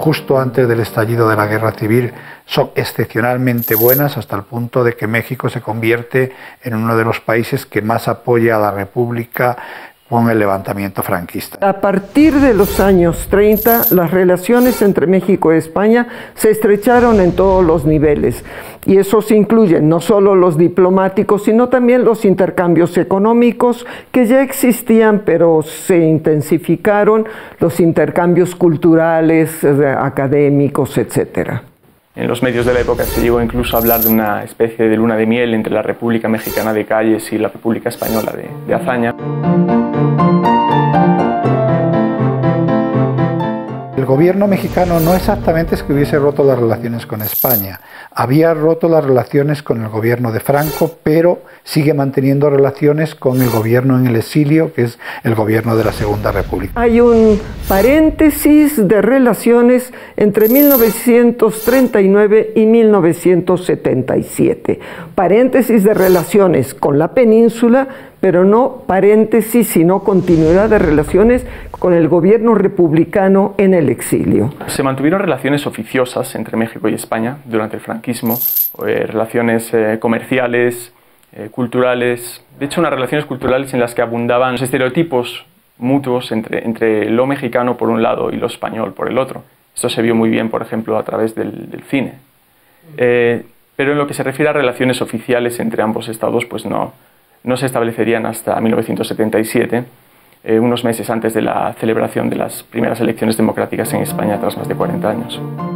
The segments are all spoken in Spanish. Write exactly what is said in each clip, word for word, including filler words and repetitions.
justo antes del estallido de la Guerra Civil son excepcionalmente buenas, hasta el punto de que México se convierte en uno de los países que más apoya a la República con el levantamiento franquista. A partir de los años treinta, las relaciones entre México y España se estrecharon en todos los niveles, y esos incluyen no solo los diplomáticos, sino también los intercambios económicos que ya existían, pero se intensificaron, los intercambios culturales, académicos, etcétera. En los medios de la época se llegó incluso a hablar de una especie de luna de miel entre la República Mexicana de Calles y la República Española de, de Azaña. El gobierno mexicano no exactamente es que hubiese roto las relaciones con España, había roto las relaciones con el gobierno de Franco, pero sigue manteniendo relaciones con el gobierno en el exilio, que es el gobierno de la Segunda República. Hay un paréntesis de relaciones entre mil novecientos treinta y nueve y mil novecientos setenta y siete, paréntesis de relaciones con la península, pero no paréntesis, sino continuidad de relaciones con el gobierno republicano en el exilio. Se mantuvieron relaciones oficiosas entre México y España durante el franquismo, eh, relaciones eh, comerciales, eh, culturales, de hecho unas relaciones culturales en las que abundaban los estereotipos mutuos entre, entre lo mexicano por un lado y lo español por el otro. Esto se vio muy bien, por ejemplo, a través del, del cine. Eh, pero en lo que se refiere a relaciones oficiales entre ambos estados, pues no, no se establecerían hasta mil novecientos setenta y siete, eh, unos meses antes de la celebración de las primeras elecciones democráticas en España tras más de cuarenta años.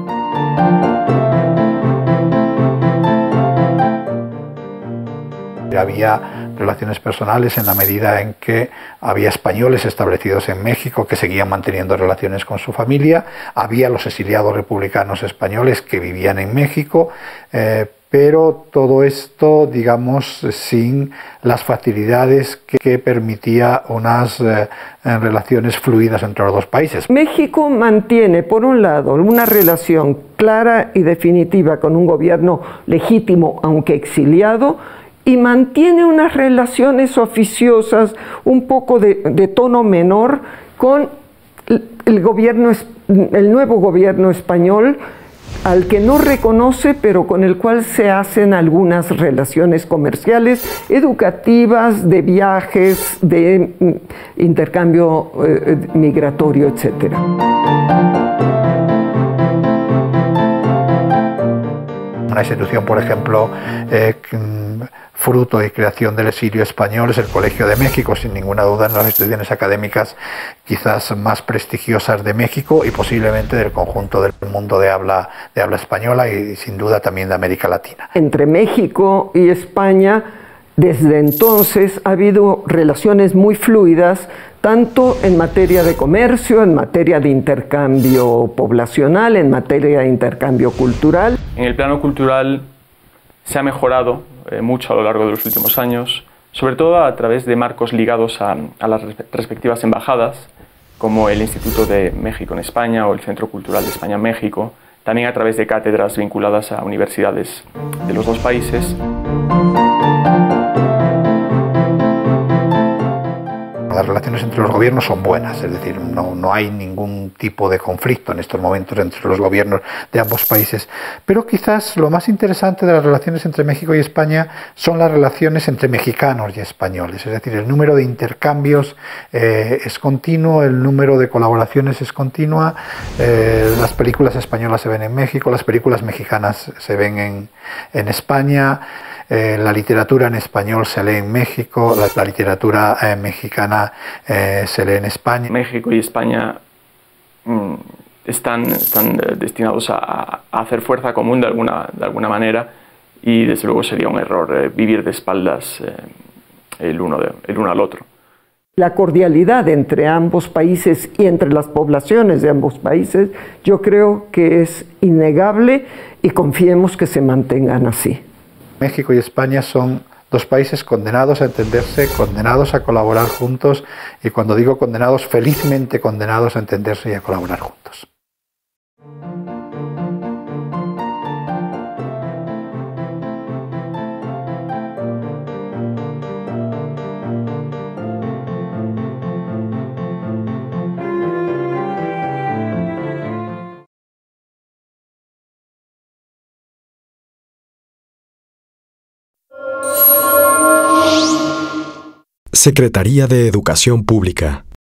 Había relaciones personales en la medida en que había españoles establecidos en México que seguían manteniendo relaciones con su familia, había los exiliados republicanos españoles que vivían en México, eh, pero todo esto, digamos, sin las facilidades que, que permitía unas eh, relaciones fluidas entre los dos países. México mantiene, por un lado, una relación clara y definitiva con un gobierno legítimo, aunque exiliado, y mantiene unas relaciones oficiosas un poco de, de tono menor con el, gobierno, el nuevo gobierno español, al que no reconoce, pero con el cual se hacen algunas relaciones comerciales, educativas, de viajes, de intercambio eh, migratorio, etcétera. Una institución, por ejemplo, eh, fruto y creación del exilio español es el Colegio de México, sin ninguna duda, una de las instituciones académicas quizás más prestigiosas de México y posiblemente del conjunto del mundo de habla, de habla española y sin duda también de América Latina. Entre México y España, desde entonces ha habido relaciones muy fluidas, tanto en materia de comercio, en materia de intercambio poblacional, en materia de intercambio cultural. En el plano cultural se ha mejorado eh, mucho a lo largo de los últimos años, sobre todo a través de marcos ligados a, a las respectivas embajadas, como el Instituto de México en España o el Centro Cultural de España en México, también a través de cátedras vinculadas a universidades de los dos países. Las relaciones entre los gobiernos son buenas, es decir, no, no hay ningún tipo de conflicto en estos momentos entre los gobiernos de ambos países, pero quizás lo más interesante de las relaciones entre México y España son las relaciones entre mexicanos y españoles, es decir, el número de intercambios eh, es continuo, el número de colaboraciones es continua, eh, las películas españolas se ven en México, las películas mexicanas se ven en, en España. Eh, la literatura en español se lee en México, la, la literatura eh, mexicana eh, se lee en España. México y España mm, están, están destinados a, a hacer fuerza común de alguna, de alguna manera y desde luego sería un error eh, vivir de espaldas eh, el, uno de, el uno al otro. La cordialidad entre ambos países y entre las poblaciones de ambos países, yo creo que es innegable y confiemos que se mantengan así. México y España son dos países condenados a entenderse, condenados a colaborar juntos y cuando digo condenados, felizmente condenados a entenderse y a colaborar juntos. Secretaría de Educación Pública.